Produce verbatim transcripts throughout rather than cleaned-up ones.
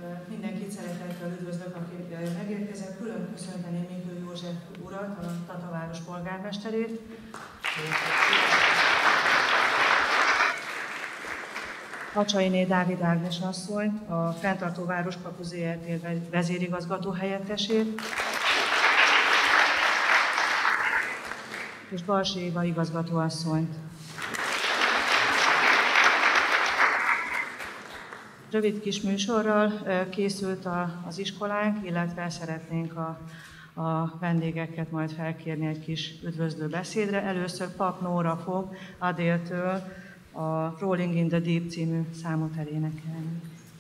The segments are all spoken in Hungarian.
Mindenkit szeretettel üdvözlök, aki megérkezett. Külön köszönteném Miklő József urat, a Tataváros polgármesterét. Hacsainé Dávid Ágnes asszonyt, a Fenntartó Városkapu Zé Er Té vezérigazgató helyettesét, és Balsi Éva igazgatóasszonyt. Rövid kis műsorral készült az iskolánk, illetve szeretnénk a, a vendégeket majd felkérni egy kis üdvözlő beszédre. Először Pap Nóra fog Adéltől a Rolling in the Deep című számot elénekelni.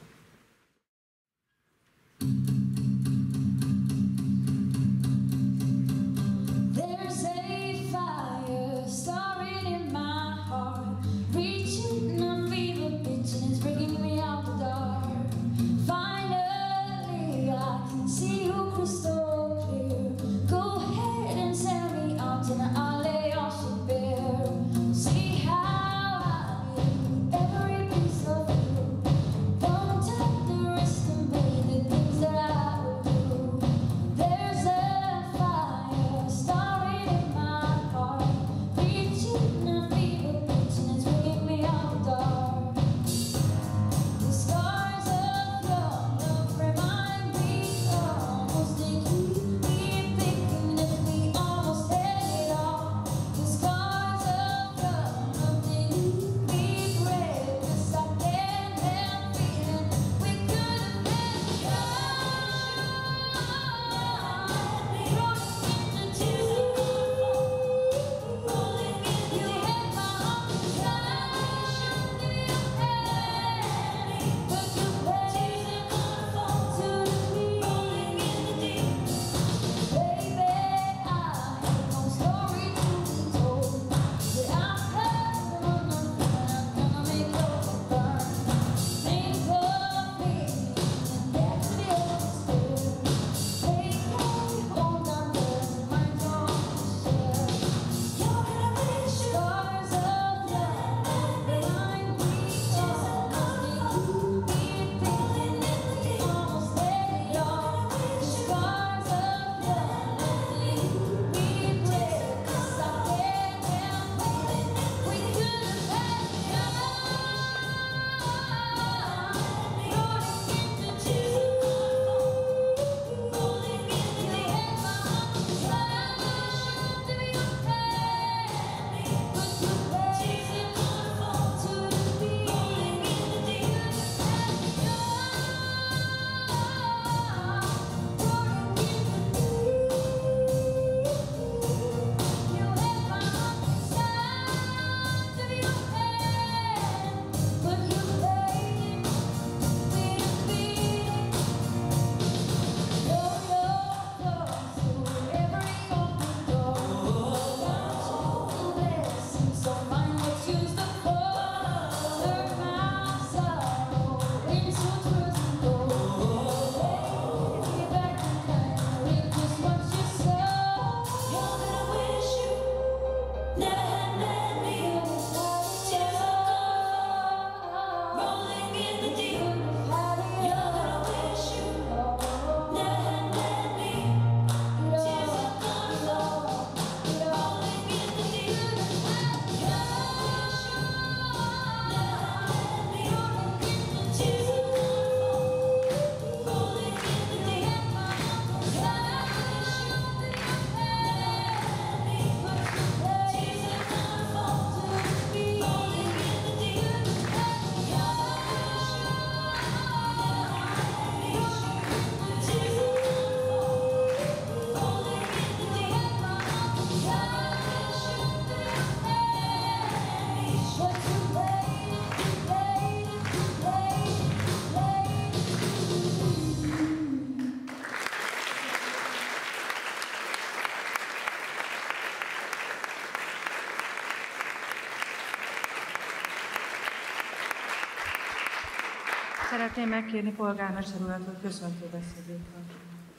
Szeretném megkérni polgármester urat, hogy köszöntő beszédét tartson.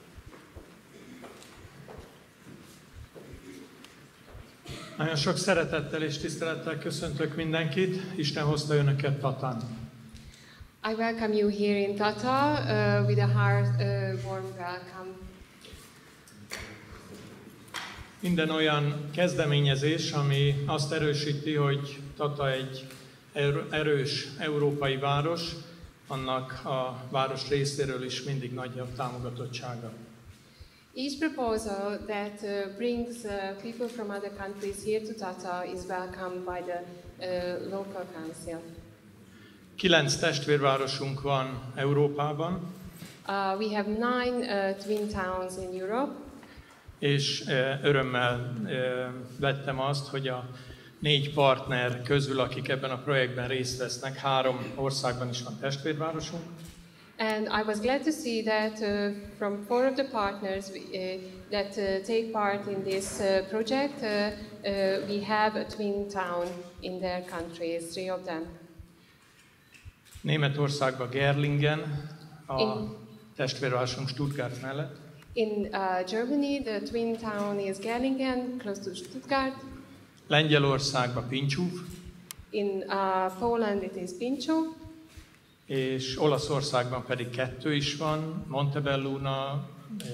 Nagyon sok szeretettel és tisztelettel köszöntök mindenkit. Isten hozta önöket Tatán. I welcome you here in Tata uh, with a heart uh, warm welcome. Minden olyan kezdeményezés, ami azt erősíti, hogy Tata egy erős európai város, annak a város részéről is mindig nagy a támogatottsága. Each proposal that uh, brings uh, people from other countries here to Tata is welcomed by the uh, local council. Kilenc testvérvárosunk van Európában. Uh, we have nine uh, twin towns in Europe. És örömmel vettem azt, hogy a négy partner közül, akik ebben a projektben részt vesznek, három országban is van testvérvárosunk. And I was glad to see that uh, from four of the partners uh, that uh, take part in this uh, project, uh, uh, we have a twin town in their countries, three of them. Németországban Gerlingen, a in, testvérvárosunk Stuttgart mellett. In uh, Germany, the twin town is Gerlingen, close to Stuttgart. Lengyelországban Pincsúv. In uh, Poland it is Pincsov. És Olaszországban pedig kettő is van, Montebelluna, e,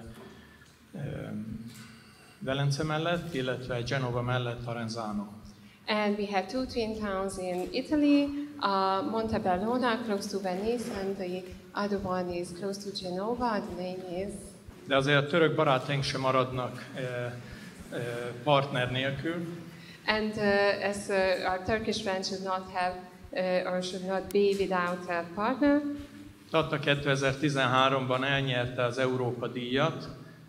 e, Velence mellett, illetve Genova mellett Arenzano. And we have two twin towns in Italy, uh, Montebelluna, close to Venice, and the other one is close to Genova. The name is. De azért a török barátaink sem maradnak e, e, partner nélkül. And uh, as uh, our Turkish friends should not have uh, or should not be without a partner. Tata kétezer-tizenháromban elnyerte az Európa díjat.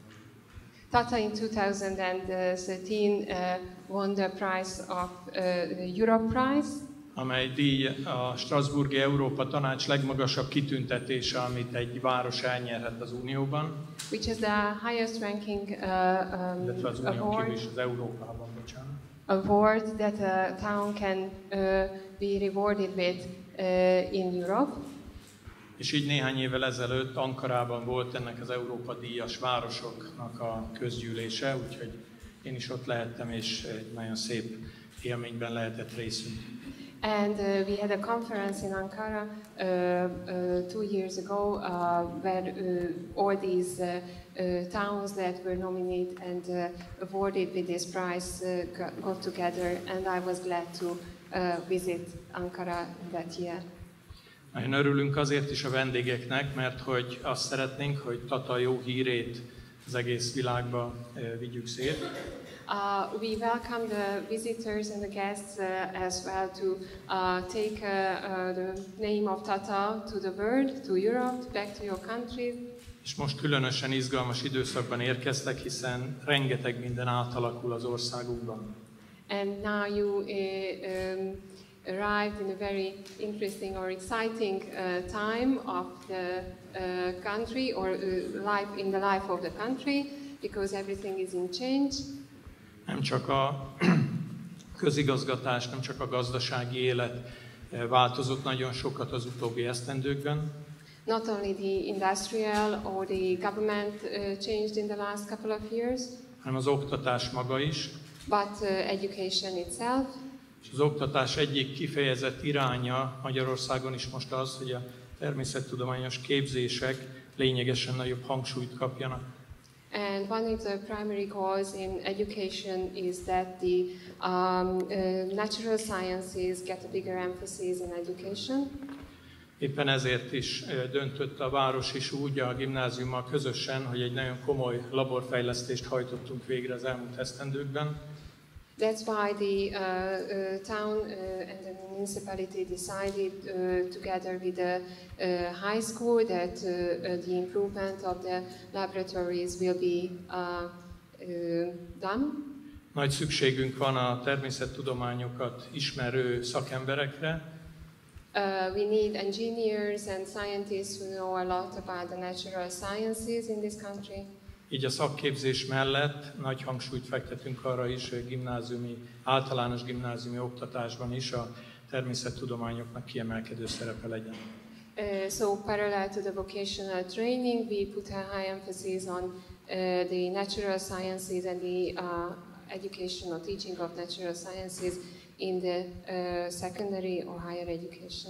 Tata in two thousand thirteen uh, won the prize of uh, the Europe Prize. Amely díj a Strasbourgi Európa Tanács legmagasabb kitüntetése, amit egy város elnyerhet az Unióban. Which is the highest ranking uh, um, az Unión award, kívül is az Európában, bocsánat. award that a town can uh, be rewarded with uh, in Europe. És így néhány évvel ezelőtt Ankarában volt ennek az Európa díjas városoknak a közgyűlése, úgyhogy én is ott lehettem, és egy nagyon szép élményben lehetett részünk. And uh, we had a conference in Ankara uh, uh, two years ago uh, where uh, all these uh, uh, towns that were nominated and uh, awarded with this prize uh, got, got together, and I was glad to uh, visit Ankara that year. Nagyon örülünk azért is a vendégeknek, mert hogy azt szeretnénk, hogy Tata jó hírét az egész világba vigyük szét. Uh, we welcome the visitors and the guests uh, as well to uh, take uh, uh, the name of Tata to the world, to Europe, back to your countries. És most különösen izgalmas időszakban érkeztek, hiszen rengeteg minden átalakul az országunkban. And now you uh, um, arrived in a very interesting or exciting uh, time of the uh, country or uh, life in the life of the country, because everything is in change. Nem csak a közigazgatás, nem csak a gazdasági élet változott nagyon sokat az utóbbi esztendőkben. Not only the industrial or the government uh, changed in the last couple of years, hanem az oktatás maga is. But uh, education itself. És az oktatás egyik kifejezett iránya Magyarországon is most az, hogy a természettudományos képzések lényegesen nagyobb hangsúlyt kapjanak. And one of the primary goals in education is that the um, uh, natural sciences get a bigger emphasis in education. Éppen ezért is döntött a város is úgy a gimnáziummal közösen, hogy egy nagyon komoly laborfejlesztést hajtottunk végre az elmúlt esztendőkben. That's why the uh, uh, town uh, and the municipality decided uh, together with the uh, high school that uh, uh, the improvement of the laboratories will be uh, uh, done. Nagy szükségünk van a természettudományokat ismerő szakemberekre. Uh, we need engineers and scientists who know a lot about the natural sciences in this country. Így a szakképzés mellett nagy hangsúlyt fektetünk arra is, hogy gimnáziumi, általános gimnáziumi oktatásban is a természettudományoknak kiemelkedő szerepe legyen. Uh, so parallel to the vocational training, we put a high emphasis on uh, the natural sciences and the uh, education or teaching of natural sciences in the uh, secondary or higher education.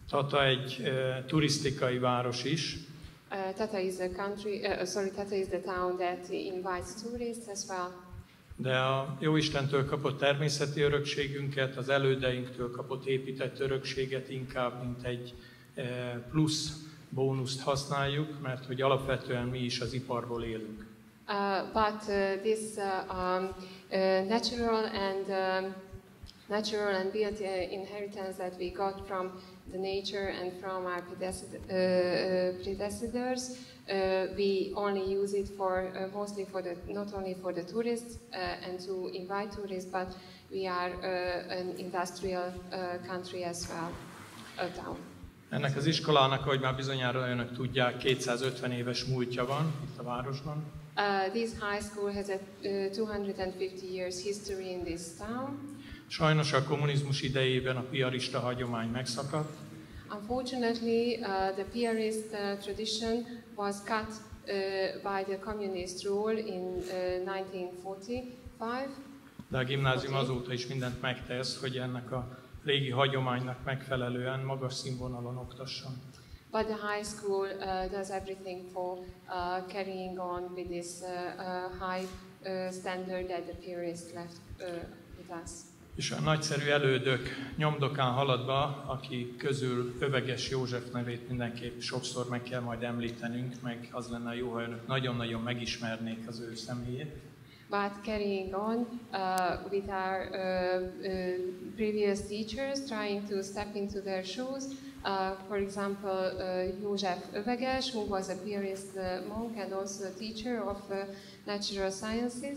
Tata egy uh, turisztikai város is. Uh, Tata is a country, uh, sorry, Tata is the town that invites tourists as well. De a Jóistentől kapott természeti örökségünket, az elődeinktől kapott épített örökséget inkább, mint egy uh, plusz bónuszt használjuk, mert hogy alapvetően mi is az iparból élünk. Uh, but uh, this uh, um, uh, natural and um, natural and built uh, inheritance that we got from the nature and from our predecessor, uh, uh, predecessors, uh, we only use it for uh, mostly for the not only for the tourists uh, and to invite tourists, but we are uh, an industrial uh, country as well, a town. Ennek az iskolának, ahogy már bizonyára önök tudják, kétszázötven éves múltja van itt a városban. Uh, this high school has a uh, two hundred fifty years history in this town. Sajnos a kommunizmus idejében a piarista hagyomány megszakadt. Unfortunately, uh, the piarist uh, tradition was cut uh, by the communist rule in uh, nineteen forty-five. De a gimnázium azóta is mindent megtesz, hogy ennek a régi hagyománynak megfelelően magas színvonalon oktasson. But the high school uh, does everything for uh, carrying on with this uh, uh, high uh, standard that the piarist left uh, with us. És a nagyszerű elődök nyomdokán haladva, aki közül Öveges József nevét mindenképp sokszor meg kell majd említenünk, meg az lenne jó, ha önök nagyon-nagyon megismernék az ő személyét. But carrying on uh, with our uh, uh, previous teachers, trying to step into their shoes, uh, for example, uh, József Öveges, who was a piarist uh, monk and also a teacher of uh, natural sciences.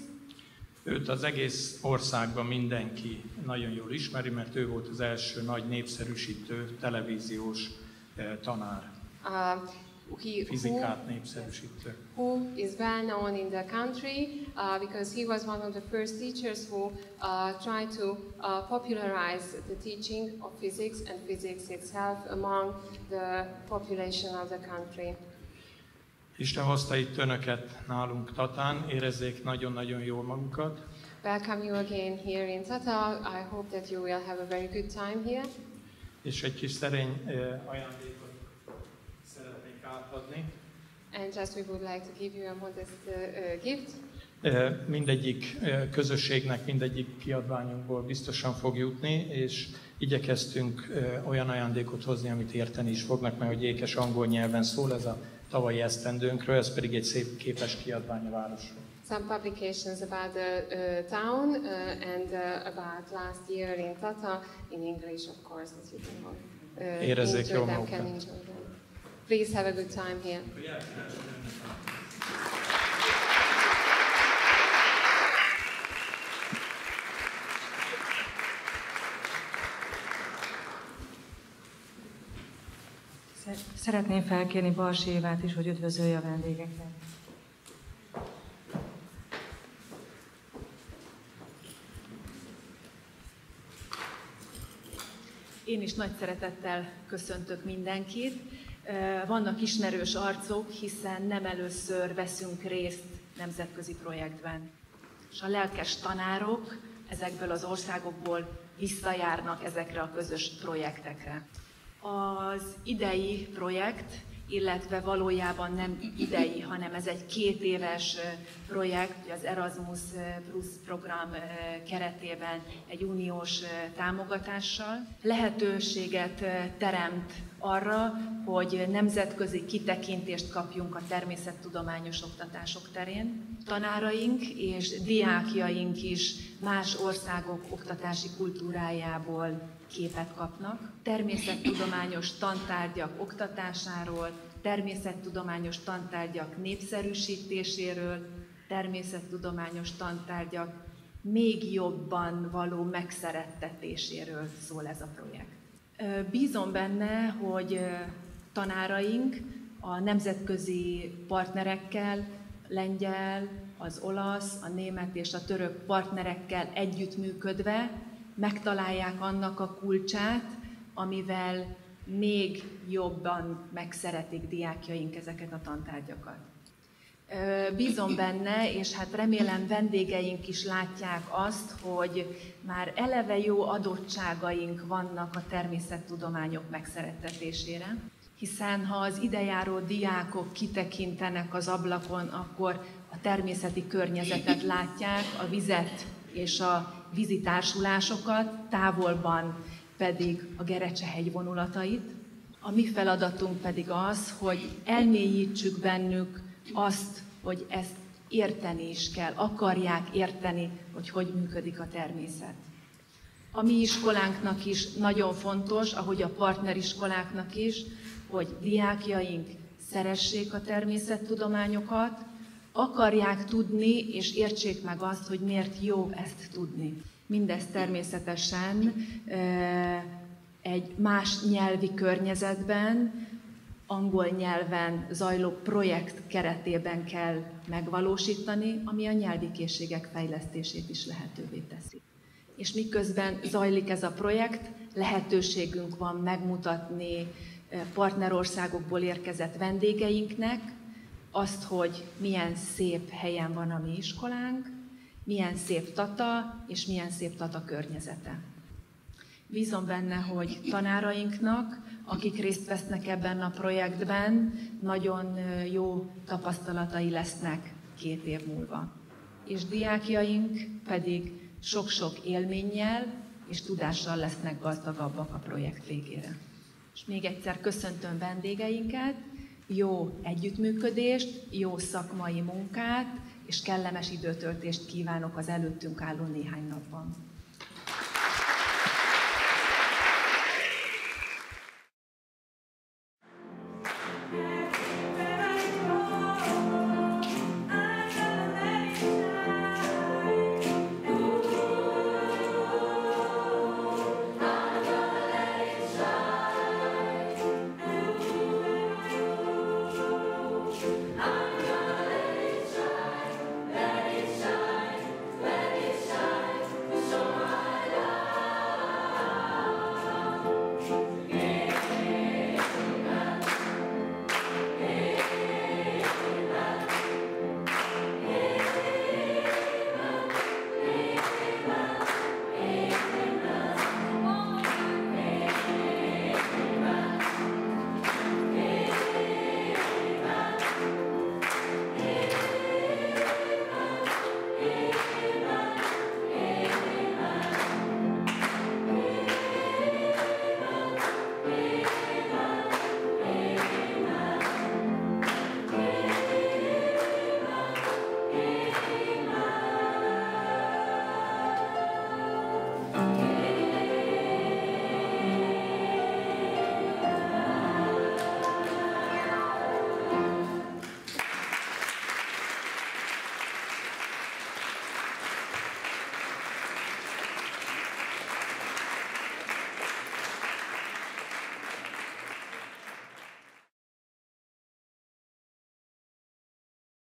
Őt az egész országban mindenki nagyon jól ismeri, mert ő volt az első nagy népszerűsítő televíziós eh, tanár. Uh, he, Fizikát who, népszerűsítő. who is well known in the country uh, because he was one of the first teachers who uh, tried to uh, popularize the teaching of physics and physics itself among the population of the country. Isten hozta itt önöket nálunk Tatán, érezzék nagyon-nagyon jól magukat. Welcome you again here in Tata. I hope that you will have a very good time here. És egy kis szerény eh, ajándékot szeretnék átadni. And just we would like to give you a modest uh, uh, gift. Eh, mindegyik eh, közösségnek, mindegyik kiadványunkból biztosan fog jutni, és igyekeztünk eh, olyan ajándékot hozni, amit érteni is fognak, mert hogy ékes angol nyelven szól ez a tavalyi esztendőnkről, ez pedig egy szép képes kiadvány a városról. Some publications about the uh, town uh, and uh, about last year in Tata, in English of course, that you can uh, Érezzék enjoy jól them, magukat. can enjoy them. Please have a good time here. Szeretném felkérni Balsi Évát is, hogy üdvözölje a vendégeket. Én is nagy szeretettel köszöntök mindenkit. Vannak ismerős arcok, hiszen nem először veszünk részt nemzetközi projektben. És a lelkes tanárok ezekből az országokból visszajárnak ezekre a közös projektekre. Az idei projekt, illetve valójában nem idei, hanem ez egy két éves projekt, az Erasmus Plus program keretében egy uniós támogatással lehetőséget teremt arra, hogy nemzetközi kitekintést kapjunk a természettudományos oktatások terén. Tanáraink és diákjaink is más országok oktatási kultúrájából képet kapnak. Természettudományos tantárgyak oktatásáról, természettudományos tantárgyak népszerűsítéséről, természettudományos tantárgyak még jobban való megszerettetéséről szól ez a projekt. Bízom benne, hogy tanáraink a nemzetközi partnerekkel, lengyel, az olasz, a német és a török partnerekkel együttműködve megtalálják annak a kulcsát, amivel még jobban megszeretik diákjaink ezeket a tantárgyakat. Bízom benne, és hát remélem vendégeink is látják azt, hogy már eleve jó adottságaink vannak a természettudományok megszerettetésére, hiszen ha az idejáró diákok kitekintenek az ablakon, akkor a természeti környezetet látják, a vizet és a vízi társulásokat, távolban pedig a Gerecse-hegy vonulatait. A mi feladatunk pedig az, hogy elmélyítsük bennük azt, hogy ezt érteni is kell, akarják érteni, hogy hogy működik a természet. A mi iskolánknak is nagyon fontos, ahogy a partneriskoláknak is, hogy diákjaink szeressék a természettudományokat, akarják tudni és értsék meg azt, hogy miért jó ezt tudni. Mindezt természetesen egy más nyelvi környezetben, angol nyelven zajló projekt keretében kell megvalósítani, ami a nyelvi készségek fejlesztését is lehetővé teszi. És miközben zajlik ez a projekt, lehetőségünk van megmutatni partnerországokból érkezett vendégeinknek azt, hogy milyen szép helyen van a mi iskolánk, milyen szép Tata és milyen szép Tata környezete. Bízom benne, hogy tanárainknak, akik részt vesznek ebben a projektben, nagyon jó tapasztalatai lesznek két év múlva. És diákjaink pedig sok-sok élménnyel és tudással lesznek gazdagabbak a projekt végére. És még egyszer köszöntöm vendégeinket, jó együttműködést, jó szakmai munkát és kellemes időtöltést kívánok az előttünk álló néhány napban.